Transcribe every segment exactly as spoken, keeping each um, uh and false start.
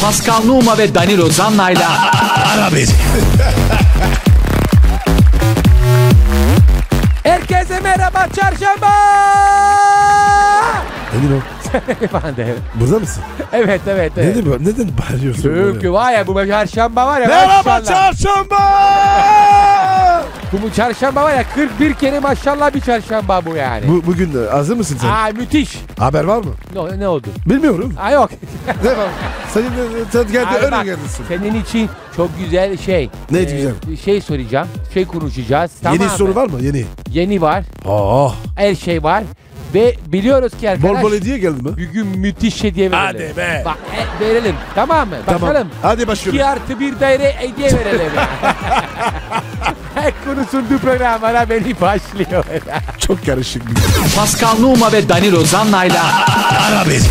Pascal Numa ve Danilo Zanna'yla Ara beni. Herkese merhaba çarşamba. Danilo. Efendim. Burada mısın? Evet evet evet. Neden, neden bağırıyorsun? Çünkü var ya bu çarşamba var ya. Merhaba maşallah. çarşamba. Bu çarşamba var ya kırk bir kere maşallah bir çarşamba bu yani. Bu, bugün de hazır mısın sen? Aa müthiş. Haber var mı? Ne, ne oldu? Bilmiyorum. Aa yok. Ne var? Senin sen geldi Abi öyle bak, geldisin. senin için çok güzel şey. Ne Ee, güzel? Şey soracağım. Şey konuşacağız. Tamam Yeni mı? soru var mı? Yeni. Yeni var. Oh. Her şey var. Ve biliyoruz ki arkadaş. Bol bol hediye geldi mi? Bugün müthiş hediye verelim. Hadi be. Bak e, verelim. Tamam mı? Tamam. Bakalım. Hadi başlıyoruz. iki artı bir daire hediye verelim. Her konu sunduğu programlara beni başlıyor. Çok karışık bir Pascal Numa ve Danilo Zanna'yla Ara beni.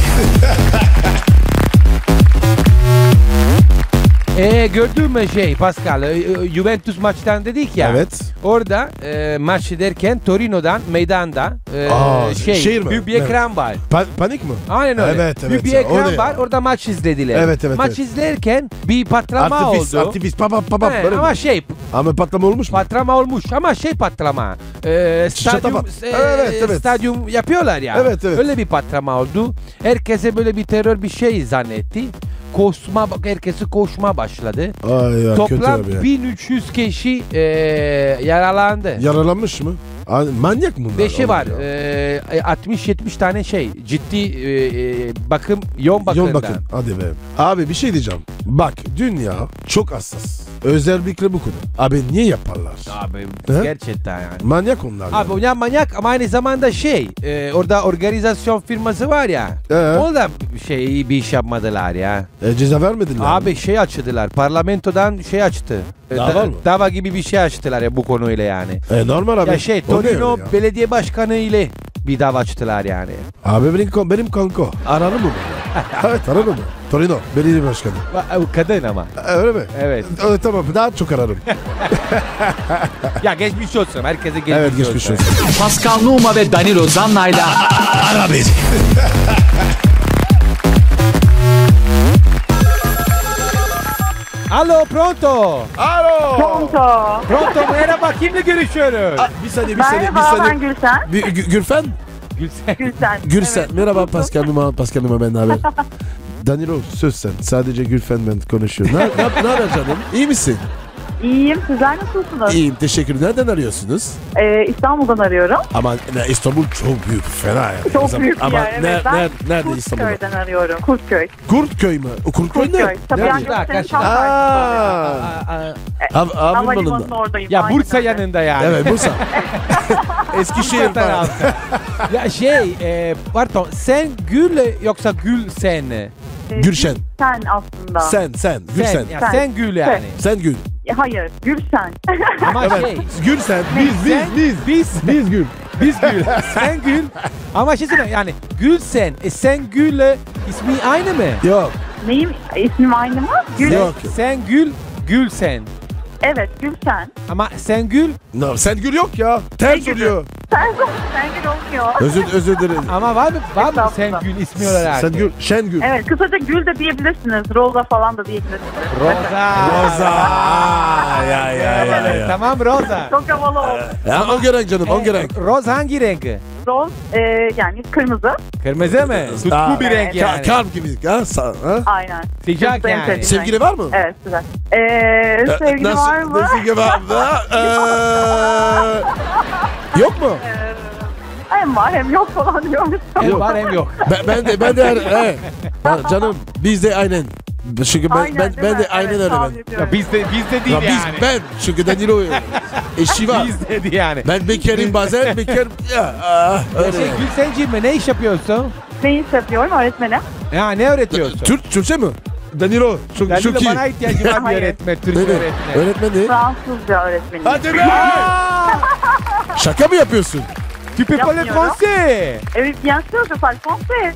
Ee, gördün mü şey Pascal, e, e, Juventus maçtan dedik ya. Evet. Orada e, maç derken Torino'dan meydanda e, Aa, şey şehir mi? büyük bir Evet. ekran var. Pa- panik mi? Aynen öyle. Evet, evet. Büyük bir Ya, ekran o ne var. ya? Orada maç izlediler. Evet, evet, Maç evet. izlerken bir patlama Artifis, oldu. artifis, papa, papa. He, böyle ama mi? şey Ama patlama olmuş mu? patlama olmuş ama şey patlama. Ee, stadyum, Şatafat. e, Evet, evet. stadyum yapıyorlar ya. Evet, evet. Öyle bir patlama oldu. Herkese böyle bir terör bir şey zannetti. Koşma, herkesi koşma başladı. Ay ya, kötü Toplam abi ya. bin üç yüz kişi e, yaralandı. Yaralanmış mı? Ay, manyak mı bunlar? Beşi var. Oğlum ya. E, altmış yetmiş tane şey. Ciddi e, e, bakım, yoğun bakımda. Yoğun bakın. Hadi be. Abi bir şey diyeceğim. Bak dünya çok hassas. Özellikle bu konu. Abi niye yaparlar? Abi He? gerçekten yani. Manyak onlar. Abi yani. ya manyak ama aynı zamanda şey e, orada organizasyon firması var ya. Ee? O da şey iyi bir iş yapmadılar ya. E, ceza vermediler. Abi şey açtılar. Parlamentodan şey açtı. E, Dava da- mı? Dava gibi bir şey açtılar ya bu konuyla yani. E, normal abi. Ya şey O ne Torino öyle ya? belediye başkanı ile bir dava açtılar yani. Abi benim, benim kanko. Ararım mı? Evet ararım mı? Torino. Belediye başkanı. O kadın ama. E, öyle mi? Evet. E, tamam daha çok ararım. Ya geçmiş olsun. Herkese geçmiş Evet olsun. geçmiş olsun. Pascal Numa ve Danilo Zanna'yla Ara beni. Alo pronto. Alo. Pronto. Pronto merhaba kimle görüşüyoruz? Aa, bir saniye bir saniye bir Merhaba ben saniye. Gülşen. Bir, Gü- Gülfen? Gülsen. Gülşen. Gülsen. Evet. Merhaba Pascal Numa. Pascal Numa ben abi. Danilo söz sen. Sadece Gülfen ben konuşuyorum. Ne, ne, ne haber canım? İyi misin? İyiyim. Sizler nasılsınız? İyiyim teşekkür ederim. Nereden arıyorsunuz? Ee, İstanbul'dan arıyorum. Ama ne, İstanbul çok büyük. Fena yani. O Çok zaman- büyük bir Ama yer. Evet. ner- ben ner- nerede İstanbul'da? Kurtköy'den arıyorum. Kurtköy. Kurtköy mü? O Kurtköy ne? Kurtköy. Sabiha Nerede? Karşıda, Gökçen'in karşıda. tam karşısında. Aa. Aa, aa. Hav- Havalimanında. Havalimanının oradayım. Ya aynen Bursa öyle. yanında yani. Evet Bursa. Eskişehir falan. tarafı. Ya şey e, pardon sen Gül yoksa Gül sen? Ee, Gülşen. Sen aslında. Sen sen. Gülsen. Sen, ya Sen. sen Gül yani. Sen Gül. E, Hayır. Gülşen. Ama Evet. şey Gülsen. sen- Biz biz biz. biz Biz Gül. biz Gül. Sen Gül. Ama şey söyleyeyim yani Gül sen. E, sen Gül ismi aynı mı? Yok. Neyim? İsmim aynı mı? Gül. Yok. Sen Gül, Gül sen. Evet. Gülşen. Ama sen Gül No, sen Gül yok ya. Ters Gül'ü? oluyor. Sen, sen Gül olmuyor. Özür özür dilerim. ama var mı var mı sen Estağfurullah. Gül ismi olarak? Sen Gül. Şen Gül. Evet. Kısaca Gül de diyebilirsiniz. Roza falan da diyebilirsiniz. Roza. Roza. Aa, ya ya ya ya. Tamam Roza. Çok havalı oldu. Ya hangi renk canım? Hangi renk? Roz hangi renk? Roz e, yani kırmızı. Kırmızı mı? Tutku Aa, bir renk evet. yani. Ka- kalp gibi. Ha? Sa- ha? Aynen. Sıcak Kırmızı en yani. sevdiğim Sevgili var mı? Evet güzel. Ee, sevgili Nasıl- var mı? Sevgili var mı? Ee, yok mu? Ee, hem var hem yok falan diyormuş. Hem var hem yok. Ben, ben de ben de he. Ha, canım biz de aynen. Çünkü ben Aynen, ben, değil ben mi? de aynen Evet, öyle tahmin ben. ediyorum. Ya bizde bizde değil Ya biz yani. ben çünkü Danilo eşi var. Biz dedi yani. Ben bekarım bazen bekarım. Ya, aa, öyle. Şey Gülsenciğim mi ne iş yapıyorsun? Ne iş yapıyorum öğretmenim? Ya ne öğretiyorsun? Türk Türkçe mi? Danilo çok Danilo çok iyi. bana ihtiyacım var bir Hayır. öğretmen, Türk Ne ne? öğretmen. Öğretmen ne? Fransızca öğretmenim. Hadi be! Şaka mı yapıyorsun? Tu peux parler Yapmıyorum. français. Evet bien sûr je parle français.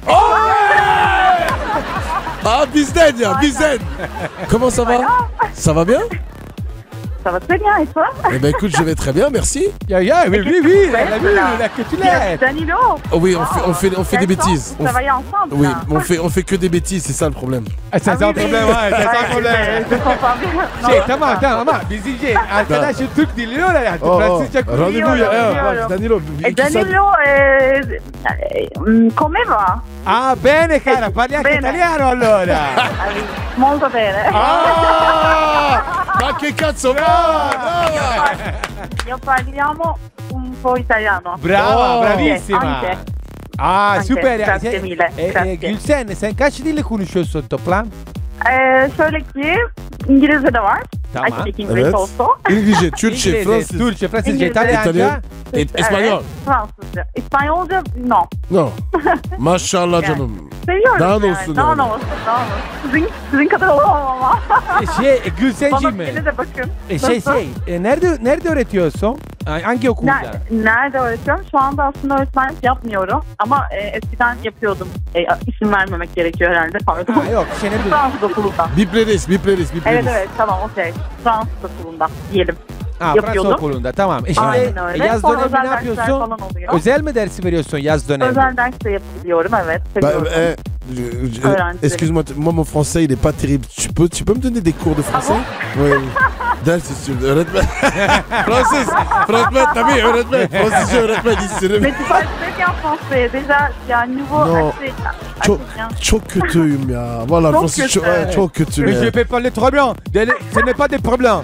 Aa bizden ya Aynen. bizden. Comment ça va? Voilà. Ça va bien? ça va très bien et toi? Eh ben écoute, je vais très bien, merci. Ya ya, oui, oui, oui, la, la, Voilà. la kötüler. Danilo. Oh oui, on fait, on fait, on fait des Quelle chance, bêtises. Vous On, travaillez ensemble. oui, là. on fait, on fait que des bêtises, c'est ça le problème. Ah, sen Ah sen oui, problem oui. var, sen sen Ouais, problem. je- je comprends bien. Şey Non, tamam non. tamam ama bizim şey arkadaşı Türk dili öyle yani. Oh, oh. Fransızca konuşuyor. Rendez-vous, ya, Biliyorum, eh, biliyorum. Danilo. E, iki saat- Danilo, eh, eh, come va? Ah bene cara, parli anche Bene. italiano allora. Eh, Molto bene. Ah! Ma che cazzo va? Brava! Io parliamo un po' italiano. Brava, Oh. bravissima. Anche. Aa Anche, süper ya. grazie Sen- mille, E, e, grazie. Gülsen sen kaç dille konuşuyorsun toplam? Ee, şöyle ki İngilizce de var. Tamam. I speak English Evet. also. İngilizce, Türkçe, İngilizce, Fransız. Türkçe, Fransızca, İngilizce, İtalyanca. İtalyan. Et, İspanyol. Evet, Fransızca. İspanyolca no. No. Maşallah Yani. canım. Seviyorum Daha yani. ne olsun Daha yani? ne olsun, daha ne olsun. Sizin, sizin kadar olamam ama. E, Şey e, Bana Gülsenciğim mi? beni de bakın. E, şey Nasıl? şey e, nerede nerede öğretiyorsun? Ay, Hangi okulda? Nerede, nerede öğretiyorum? Şu anda aslında öğretmenlik yapmıyorum. Ama e, eskiden yapıyordum. E, isim vermemek gerekiyor herhalde. Pardon. Ha, yok şey ne diyorsun? Fransız okulunda. Bipleriz, bipleriz, bipleriz. Evet evet tamam okey. Fransız okulunda diyelim. Ha, Fransız yapıyordum. okulunda tamam. E şimdi Aynen öyle. yaz Sonra dönemi özel ne dersler yapıyorsun? falan oluyor. Özel mi dersi veriyorsun yaz dönemi? Özel ders de yapabiliyorum evet. Bah, Seviyorum. eh, je- je- Öğrencilerim. excuse-moi, t- moi mon français il est pas terrible. Tu peux, tu peux me donner des cours de français? Oui. oui. Ders istiyorum. Öğretmen. Fransız. Öğretmen tabii öğretmen. Fransızca öğretmen istiyorum. Mais tu parles très bien français. Déjà, il y a un niveau Non. assez, Çok, assez bien. çok kötüyüm ya. Valla Çok Fransız kötü. çok, evet, çok kötüyüm Mais ya. je peux parler très bien. Deli- Ce n'est pas des problèmes.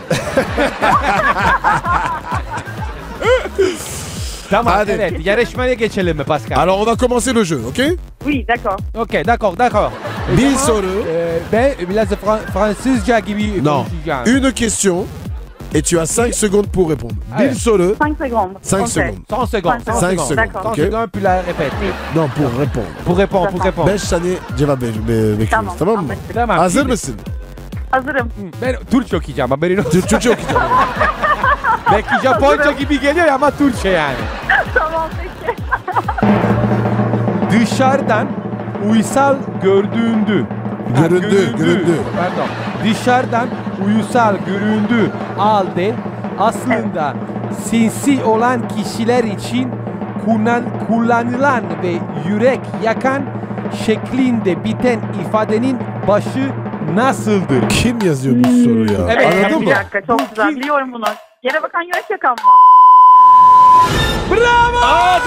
Tamam Hadi. evet yarışmaya geçelim mi Pascal? Alors on va commencer le jeu, ok? Oui, d'accord. Okey d'accord d'accord. Bir soru. Ee, ben biraz da Fran- Fransızca gibi Non. konuşacağım. Une question et tu as cinq secondes pour répondre. Allez. Bir soru, cinq secondes. cinq Ok. secondes. cent secondes. Cinq Cinq secondes, secondes. d'accord. cent Ok. secondes puis la répète. Non pour répondre. Pour répondre, pour Tamam. répondre. beş saniye cevap be- be- bekliyoruz, Tamam. tamam mı? anlaştık. Tamam. Hazır şimdi- mısın? Hazırım. Ben Türkçe okuyacağım haberin olsun. Tür- Türkçe okuyacağım. Belki Japonca gibi geliyor ama Türkçe yani. Tamam peki. Dışarıdan uysal göründü. Ha, Göründü, göründü. Pardon. Dışarıdan uysal göründü halde aslında sinsi olan kişiler için kullan, kullanılan ve yürek yakan şeklinde biten ifadenin başı nasıldır? Kim yazıyor bu soruyu ya? Evet, Anladın bir mı? dakika çok Bu güzel kim? biliyorum bunu. Yere bakan yürek yakan mı? Bravo!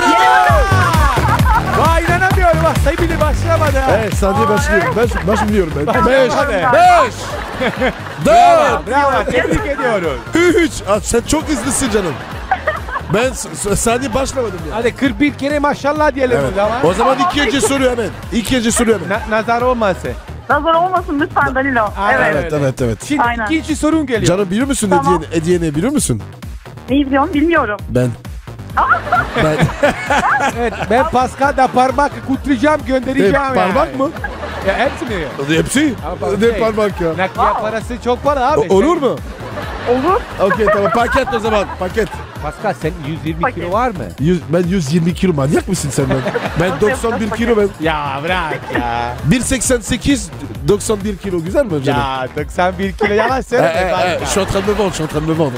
Vay inanamıyorum bak sayı bile başlamadı ha. Evet saniye başlıyorum. Ben, ben biliyorum ben. Başlamadı. Beş, beş, dört, Bravo tebrik ediyoruz. üç. Aa, sen çok hızlısın canım. Ben s- s- saniye başlamadım ya. Hadi kırk bir kere maşallah diyelim Evet. o zaman. O zaman ikinci soru hemen. İkinci soru hemen. Na- nazar olmasın. Nazar olmasın lütfen Danilo. Aynen Evet. Evet, evet, evet. Şimdi Aynen. ikinci sorun geliyor. Canım biliyor musun Tamam. hediye, hediye ne biliyor musun? Neyi biliyorum bilmiyorum. Ben. ben. Evet ben Pascal'da parmak kutlayacağım göndereceğim Ne, yani. parmak mı? Ya hepsi mi? Hepsi. Ama Ne şey, parmak ya? Nakliye Wow. parası çok para abi. O- olur mu? Olur. Okey tamam paket o zaman paket. Pascal sen yüz yirmi Paket. kilo var mı? Yüz, ben yüz yirmi kilo manyak mısın sen ben? Ben Nasıl doksan bir yapacağız kilo ben. Ya bırak ya. bir seksen sekiz doksan bir kilo güzel mi canım? ya doksan bir kilo yalan Eh, söyleme. eh, eh, je suis en train de me vendre, je suis en train de me vendre.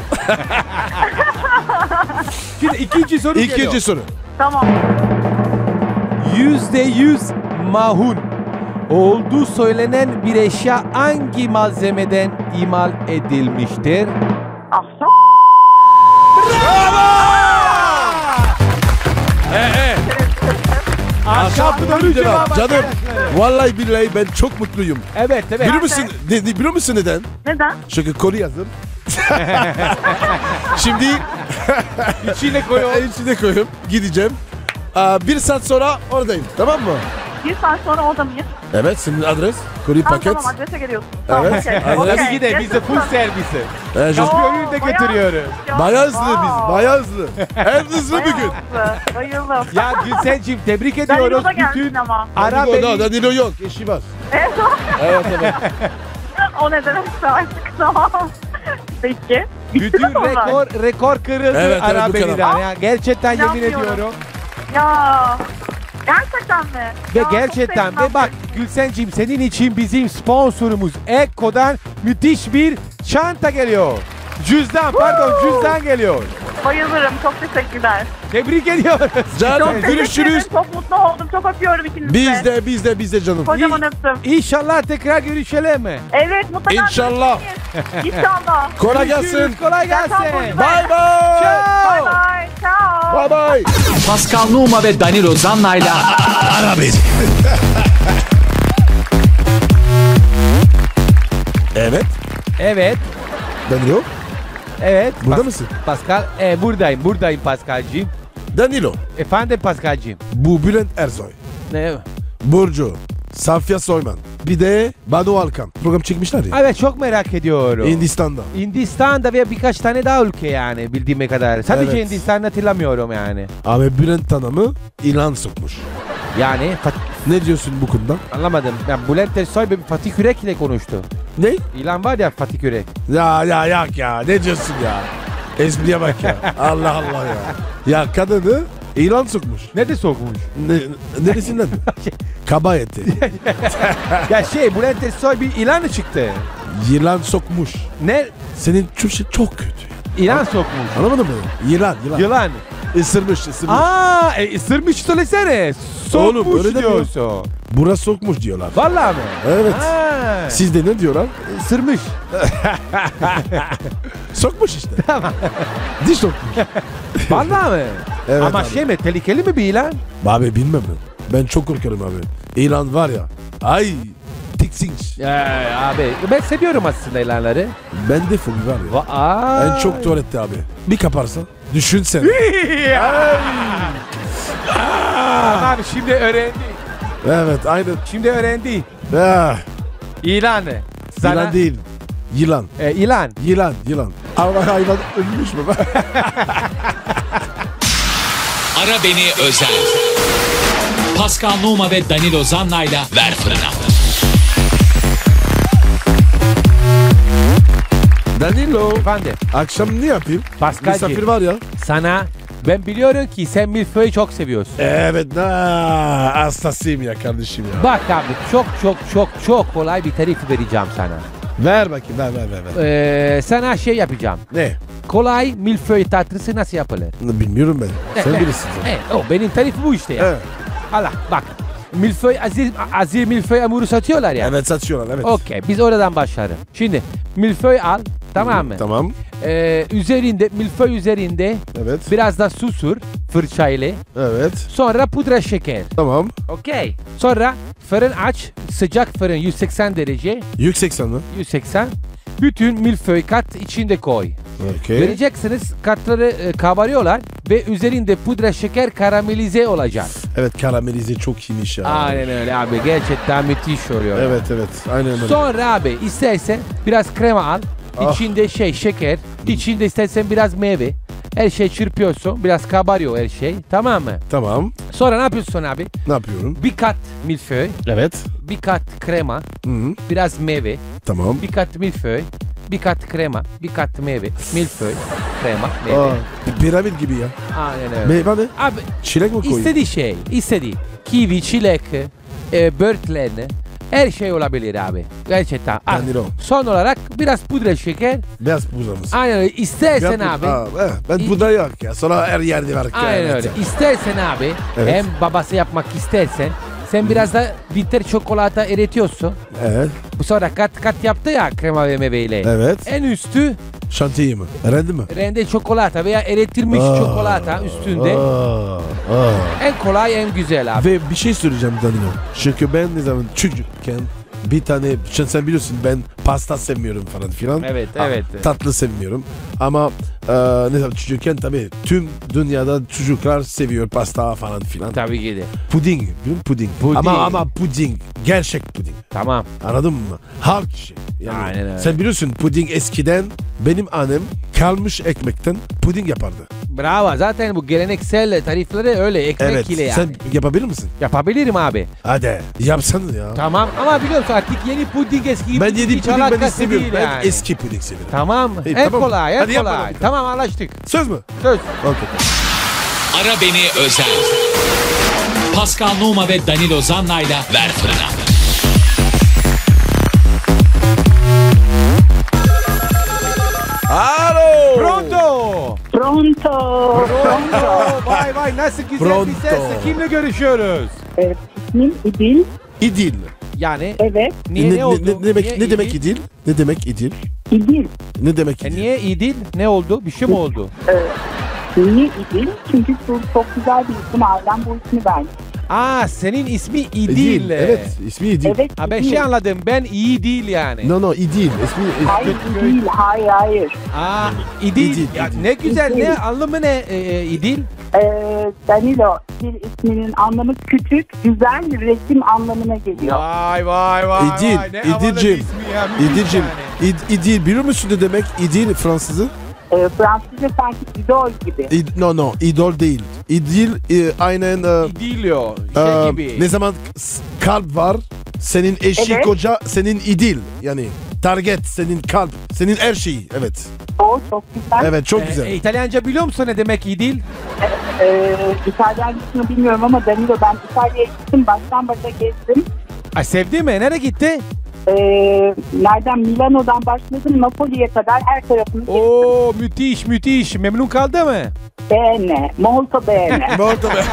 Şimdi ikinci soru geliyor. İkinci soru. Tamam. Yüzde yüz mahun olduğu söylenen bir eşya hangi malzemeden imal edilmiştir? Ahşap. Ahşap doğru cevap Canım arkadaşlar. vallahi billahi ben çok mutluyum. Evet evet. Biliyor musun, ne, ne- biliyor musun neden? Neden? Çünkü kolu yazdım. Şimdi İçine koyuyor. içine koyup gideceğim. Aa, bir saat sonra oradayım tamam mı? Bir saat sonra orada mıyız? Evet senin adres. Koli Tamam paket. tamam adrese geliyorsun. Tamam, Evet, okey, aynen. okey. Hadi gidelim biz de full Yaşasın. servisi. Ee, je- Kapıyı önünde bayağı- götürüyoruz. Bayağı hızlı biz, Wow. bayağı hızlı. En hızlı bir gün. Bayıldım. Bayıldım. Ya Gülsenciğim tebrik Danilo ediyoruz. da gelsin Bütün ama. ara Danilo, beni. Danilo yok, eşi var. Evet. Evet evet. O ne demekse artık tamam. Peki. Bitti Bütün mi onlar? rekor rekor kırıldı Evet, evet, ara bu kadar. beniden. Ya gerçekten yemin İnanmıyorum. ediyorum. Ya. Gerçekten mi? Ve Ya, çok gerçekten sevindim. ve bak Gülsenciğim senin için bizim sponsorumuz Ekko'dan müthiş bir çanta geliyor. Cüzdan pardon cüzdan geliyor. Bayılırım. Çok teşekkürler. Tebrik ediyoruz. Canım Çok teşekkür görüşürüz. ederim. Çok mutlu oldum. Çok öpüyorum ikinizi Biz de biz de biz de canım. Kocaman öptüm. İnşallah tekrar görüşelim mi? Evet mutlaka. İnşallah. görüşürüz. İnşallah. Kolay Görüşürüz, gelsin. Kolay gelsin. Bye Bye bye. Bye Ciao. bye. Ciao. Bye bye. Pascal Numa ve Danilo Zanna'yla Ara beni. Evet. Evet. Danilo. Evet. Burada Pas- mısın? Pascal, e, buradayım, buradayım Pascal'cığım. Danilo. Efendim Pascal'cığım. Bu Bülent Ersoy. Ne? Burcu. Safya Soyman. Bir de Banu Alkan. Program çekmişler ya. Evet çok merak ediyorum. Hindistan'da. Hindistan'da ve birkaç tane daha ülke yani bildiğime kadar. Sadece Evet. Hindistan'ı hatırlamıyorum yani. Abi Bülent Hanım'ı ilan sokmuş. Yani Fat- Ne diyorsun bu konuda? anlamadım. Yani Bülent Ersoy bir Fatih Kürek ile konuştu. Ne? İlan var ya Fatih Kürek. Ya ya yak ya. Ne diyorsun ya? Espriye bak ya. Allah Allah ya. Ya kadını ilan sokmuş. Ne de sokmuş? Ne, neresinden? Kaba eti. Ya şey Bülent Ersoy bir ilanı çıktı. Yılan sokmuş. Ne? Senin Türkçe çok kötü. İlan sokmuş. Anlamadın mı? Yılan, yılan. Yılan. Isırmış, ısırmış. Aa, e, ısırmış söylesene. Sokmuş Oğlum, öyle demiyor. diyorsun. Burası sokmuş diyorlar. Vallahi mi? Evet. Ha. Sizde ne diyorlar? Isırmış. Sokmuş işte. Diş sokmuş. Vallahi mi? Evet Ama abi. şey mi tehlikeli mi bir ilan? Abi bilmem ben. Ben çok korkarım abi. İlan var ya. Ay. Tiksinç. Ya abi ben seviyorum aslında ilanları. Bende fobi var ya. Va Aa. En çok tuvalette abi. Bir kaparsa. Düşün sen. Tamam şimdi öğrendi. Evet aynen. Şimdi öğrendi. Ah, İlanı. Sana, yılan değil. Yılan. E, ilan. Yılan. Yılan. Ama hayvan ölmüş mü? Ara Beni Özel. Pascal Numa ve Danilo Zanna'yla Ver Fırına. Danilo. Efendim Akşam ne yapayım? Pascal'cığım. Misafir var ya. sana ben biliyorum ki sen milföyü çok seviyorsun. Evet. Na, hastasıyım ya kardeşim ya. Bak abi çok çok çok çok kolay bir tarif vereceğim sana. Ver bakayım. Ver ver ver. ver. Ee, sana şey yapacağım. Ne? Kolay milföy tatlısı nasıl yapılır? Bilmiyorum ben. Sen Eh, bilirsin. sen. eh, o benim tarifim bu işte ya. Evet. Allah bak. Milföy, azir, azir milföy hamuru satıyorlar ya. Evet satıyorlar evet. Okey biz oradan başlarım. Şimdi milföy al tamam mı? Tamam. Ee, üzerinde milföy üzerinde Evet. biraz da su sür fırçayla. Evet. Sonra pudra şeker. Tamam. Okey. Sonra fırın aç. Sıcak fırın yüz seksen derece. Yüksek sana. yüz seksen. Bütün milföy kat içinde koy. Okey. Vereceksiniz katları e, kabarıyorlar ve üzerinde pudra şeker karamelize olacak. Evet karamelize çok iyiymiş ya. Aynen öyle abi gerçekten müthiş oluyor. Evet evet aynen öyle. Sonra abi istersen biraz krema al. Ah. İçinde şey şeker. İçinde istersen biraz meyve. Her şey çırpıyorsun. Biraz kabarıyor her şey. Tamam mı? Tamam. Sonra ne yapıyorsun abi? Ne yapıyorum? Bir kat milföy, Evet. bir kat krema, Hı -hı. biraz meyve, Tamam. bir kat milföy, bir kat krema, bir kat meyve, milföy, krema, meyve. Aa, piramit gibi ya. Aynen öyle. Meyve ne? Abi Çilek mi koyayım? istediği şey, istediği. Kivi, çilek, e, börtlen, her şey olabilir abi. Gerçekten. Al. Danilo. Son olarak biraz pudra şeker. Beyaz pudra mısın? Aynen öyle. İstersen Yap- abi. Aa, eh, ben İ- pudra yok ya. Sonra her yerde var. Aynen Evet. öyle. İstersen abi Evet. hem babası yapmak istersen sen biraz da bitter çikolata eritiyorsun. Evet. Bu sonra kat kat yaptı ya krema ve meyveyle. Evet. En üstü Şantiye mi? Rendi mi? rende çikolata veya eritilmiş Aa, çikolata üstünde. Aa, aa. En kolay en güzel abi. Ve bir şey söyleyeceğim Danilo. Çünkü ben ne zaman çocukken bir tane sen, sen biliyorsun ben pasta sevmiyorum falan filan. Evet, Ha, evet. Tatlı sevmiyorum. Ama e, ne zaman çocukken tabii tüm dünyada çocuklar seviyor pasta falan filan. Tabii ki de. Puding, biliyor musun? Puding. Puding. Ama ama puding, gerçek puding. Tamam. Anladın mı? Halk şey. Yani Aynen öyle. sen biliyorsun puding eskiden benim annem kalmış ekmekten puding yapardı. Bravo. Zaten bu geleneksel tarifleri öyle ekmek Evet. ile yani. Sen yapabilir misin? Yapabilirim abi. Hadi yapsana ya. Tamam ama biliyor musun artık yeni puding eski gibi Ben yedi hiç puding ben alakası istemiyorum. değil Ben yani. eski puding severim. Tamam. İyi, en tamam. kolay, en Hadi yap kolay. bakalım. Tamam anlaştık. Söz mü? Söz. Okey. Ara Beni Özel. Pascal Numa ve Danilo Zanna'yla Ver Fırına. Ara vay nasıl güzel Pronto. bir ses. Kimle görüşüyoruz? Ee, ismim İdil. İdil. Yani Evet. niye ne, ne, oldu? ne, ne demek Niye ne demek İdil? İdil? Ne demek İdil? İdil. Ne demek E İdil? niye İdil? Ne oldu? Bir şey mi oldu? Ee, niye İdil? Çünkü bu çok güzel bir isim. Ailem bu ismi verdi. Aa senin ismi İdil. İdil. Evet, ismi İdil. Evet. Ha ben İdil. şey anladım. Ben iyi değil yani. No no İdil. İsmi Hayır İdil. Hayır hayır. Aa İdil. İdil, Ya, İdil. ne güzel İdil. ne anlamı ne e, e, İdil? Ee, Danilo İdil isminin anlamı küçük, güzel resim anlamına geliyor. Vay vay vay. İdil, vay. Ne havalı bir İdil'cim. ismi ya, müthiş İdil'cim. yani. İd, İdil biliyor musun ne demek İdil Fransızı? Ee, Fransızca sanki idol gibi. İd, no no idol değil. İdil e, aynen e, İdilio. Şey e, gibi. ne zaman s- kalp var senin eşi Evet. koca senin idil yani target senin kalp senin her şeyi evet. O çok güzel. Evet çok E, güzel. e, İtalyanca biliyor musun ne demek İdil? Ee, İtalyancasını bilmiyorum ama Danilo ben İtalya'ya gittim. Baştan başa gezdim. Ay sevdi mi? Nereye gitti? Ee, nereden? Milano'dan başladım. Napoli'ye kadar her tarafını gezdim. Oo müthiş müthiş. Memnun kaldı mı? Bene. Molto bene. Molto bene.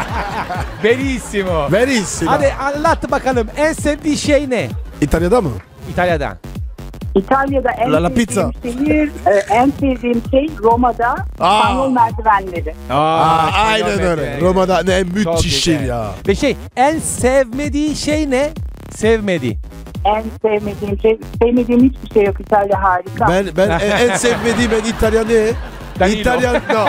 Benissimo. Verissimo. Hadi anlat bakalım. En sevdiği şey ne? İtalya'da mı? İtalya'dan. İtalya'da en La- la sevdiğim pizza. şehir, e, en sevdiğim şey Roma'da Aa. İspanyol merdivenleri. Aa, İspanyol aynen öyle. merdiveni. Roma'da ne Çok müthiş şey güzel. ya. Ve şey en sevmediği şey ne? Sevmedi. En sevmediğim şey, sevmediğim hiçbir şey yok. İtalya harika. Ben ben en en sevmediğim ben İtalyan ne? Danilo. İtalyan no.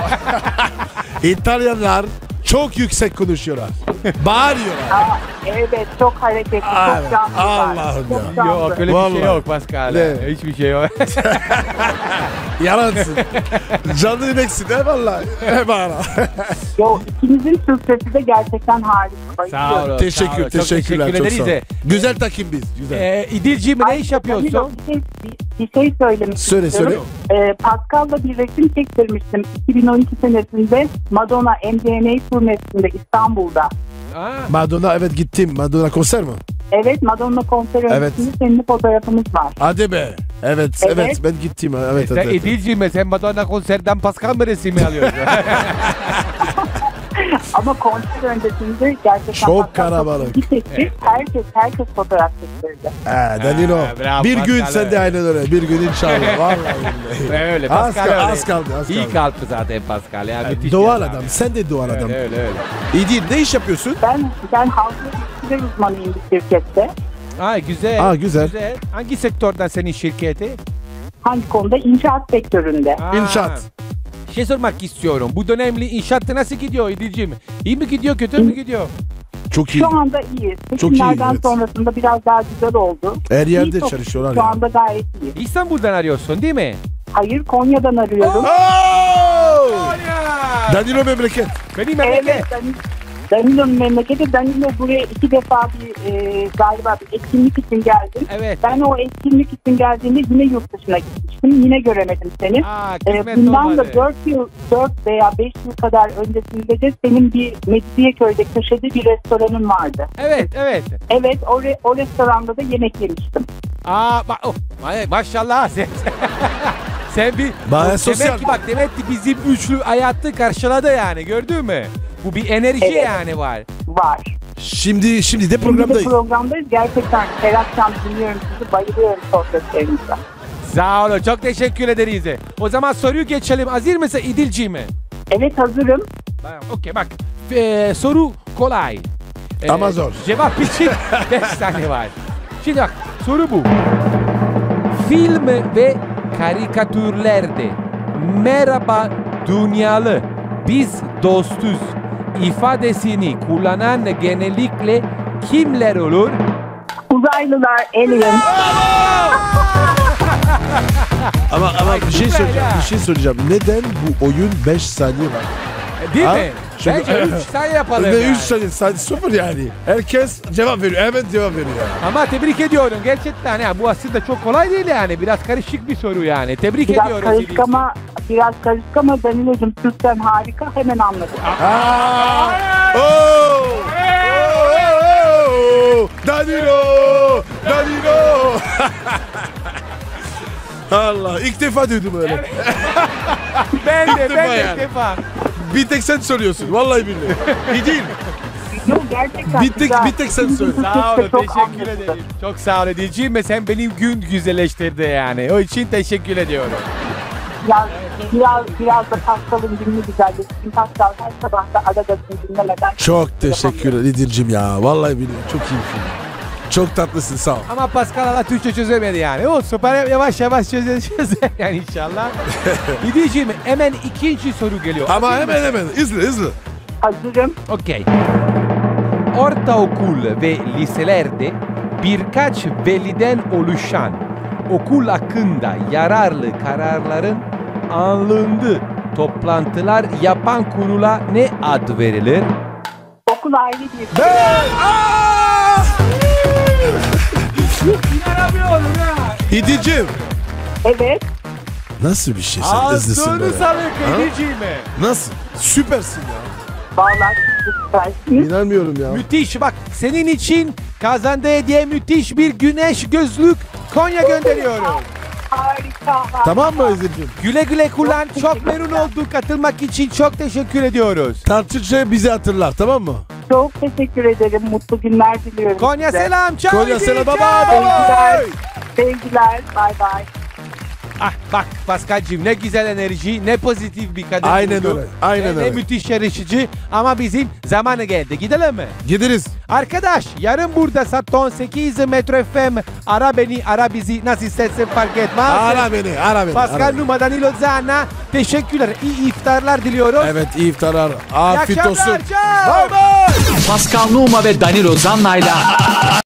İtalyanlar çok yüksek konuşuyorlar. Bağırıyorlar. Aa, evet çok hareketli, Aa, çok canlı. Allah'ım çok ya. canlı. Yok öyle bir Vallahi. şey yok Pascal. Ne? Hiçbir şey yok. Yalansın. Canlı yemeksin he vallahi. He bana. Yo, ikinizin Türk sesi de gerçekten harika. Sağ Bayılıyorum. olun. Teşekkür, sağ olun. Çok teşekkürler. Çok, teşekkür sağ ol. ederiz. Güzel takım biz. Güzel. Ee, İdilciğim ne Ay, iş yapıyorsun? Danilo, Bir şey, bir, bir şey söylemek Söyle, istiyorum. Ee, Pascal'la bir resim çektirmiştim iki bin on iki senesinde Madonna M D N A turnesinde İstanbul'da. Aa, Madonna evet gittim. Madonna konser mi? Evet Madonna konseri Evet. öncesinde senin fotoğrafımız var. Hadi be. Evet, evet, Evet. ben gittim. Evet, sen evet. İdilciğim sen Madonna konserden Pascal mı resmi alıyorsun? Ama konser öncesinde gerçekten Çok Pascal kalabalık. ilgi çekti. Herkes, herkes fotoğraf çektirdi. Ha, Danilo. Ha, bravo, bir gün Pascal, sen de aynen öyle. Bir gün inşallah. Vallahi billahi. öyle Az Pascal kal- öyle. az kaldı, az İyi kaldı. kalpli zaten Pascal ya. müthiş Doğal bir adam. ya. Sen de doğal adam. Öyle öyle öyle. İyi değil. Ne iş yapıyorsun? Ben, ben halkla ilişkiler uzmanıyım bir şirkette. Aa güzel. Aa, güzel. Hangi sektörden senin şirketi? Hangi konuda? İnşaat sektöründe. Aa, İnşaat. Şey sormak istiyorum. Bu dönemli inşaatta nasıl gidiyor İdilciğim? İyi mi gidiyor kötü mü gidiyor? Çok iyi. Şu anda iyi. Çok iyi, Seçimlerden evet. sonrasında biraz daha güzel oldu. Her yerde İyi, çok- çalışıyorlar Şu ya. anda gayet iyi. İstanbul'dan arıyorsun değil mi? Hayır, Konya'dan arıyorum. Oo! Konya! Danilo memleket. Benim memleket. Evet, Dan- Danilo'nun memleketi. Danilo buraya iki defa bir e, galiba bir etkinlik için geldim. Evet. Ben o etkinlik için geldiğimde yine yurt dışına gitmiştim. Yine göremedim seni. Aa, Ee, kısmet bundan olmadı. da dört yıl, dört veya beş yıl kadar öncesinde de senin bir Mecidiyeköy'de köşede bir restoranın vardı. Evet evet. Evet, o, re- o restoranda da yemek yemiştim. Aa bak oh, ay, maşallah sen. Sen bir Baya o, sosyal. demek ki bak demek ki bizim üçlü hayatı karşıladı yani gördün mü? Bu bir enerji Evet. yani var. Var. Şimdi şimdi de Şimdi de programdayız. programdayız. Gerçekten her akşam dinliyorum sizi. Bayılıyorum sohbetlerinize. Sağ olun çok teşekkür ederiz. O zaman soruyu geçelim. Hazır mısın İdilciğim? Evet, hazırım. Tamam, okey bak. Ee, soru kolay. Ee, Ama zor. Cevap için beş saniye var. Şimdi bak soru bu. Film ve karikatürlerde merhaba dünyalı biz dostuz ifadesini kullanan genellikle kimler olur? Uzaylılar, alien. Ama ama Ay, bir şey süper söyleyeceğim. ya. Bir şey söyleyeceğim. Neden bu oyun beş saniye var? Değil Ha? mi? Çünkü- Bence üç tane yapalım Ne yani. üç saniye sadece sıfır yani. Herkes cevap veriyor. Hemen cevap veriyor. Ama tebrik ediyorum gerçekten ya bu aslında çok kolay değil yani biraz karışık bir soru yani tebrik Biraz ediyoruz. karışık İdilciğim. ama biraz karışık ama Danilo'cum Türk'ten harika, hemen anladım. Aa! Oo! Oo! Oo! Danilo! Danilo! Allah ilk defa duydum öyle. Ben de İlk ben defa de yani. ilk defa. bir tek sen söylüyorsun. Vallahi billahi. İyi değil mi? Yok gerçekten Bir tek, güzel. bir tek sen söyle. Sağ olun, Çok teşekkür anlaşıldı. ederim. Çok sağ ol Ediciğim ve sen benim gün güzelleştirdi yani. O için teşekkür ediyorum. Biraz, biraz, biraz da Pascal'ın gününü güzelleştirdim. Pascal her sabah da Aragas'ını dinlemeden. Çok teşekkür ederim İdil'cim ya. Vallahi billahi çok iyisin. Çok tatlısın sağ ol. Ama Pascal hala Türkçe çözemedi yani. O süper yavaş yavaş çözer çözer yani inşallah. Ediciğim hemen ikinci soru geliyor. Ama hemen hemen hızlı hızlı. Hazırım. Okey. Ortaokul ve liselerde birkaç veliden oluşan okul hakkında yararlı kararların alındığı toplantılar yapan kurula ne ad verilir? Okul ayrı bir. Aa! İnanamıyorum ya. İdil'cim. Evet. Nasıl bir şey sen hızlısın Ağzını böyle. salık Ha? Ediciğime. Nasıl? Süpersin ya. Vallahi süpersiniz. İnanmıyorum ya. Müthiş bak senin için kazandığı hediye müthiş bir güneş gözlük Konya gönderiyorum. Harika. Tamam mı İdil'cim? Güle güle kullan. Çok memnun olduk katılmak için çok teşekkür ediyoruz. Tartışça bizi hatırlar tamam mı? Çok teşekkür ederim. Mutlu günler diliyorum Konya size. selam. Ciao. Konya selam, Ciao. baba, Sevgiler. Sevgiler. Bay bay. Ah bak Pascal'cığım ne güzel enerji, ne pozitif bir kadın. Aynen buldu. öyle, aynen ne, öyle. Ne müthiş yarışıcı ama bizim zamanı geldi. Gidelim mi? Gideriz. Arkadaş yarın burada saat on sekiz Metro F M. Ara beni, ara bizi. Nasıl istersen fark etmez. Ara beni, ara beni. Pascal ara beni. Numa, Danilo Zanna. Teşekkürler. İyi iftarlar diliyoruz. Evet iyi iftarlar. İyi Afiyet olsun. akşamlar. Ciao. Bye bye. Pascal Numa ve Danilo Zanna'yla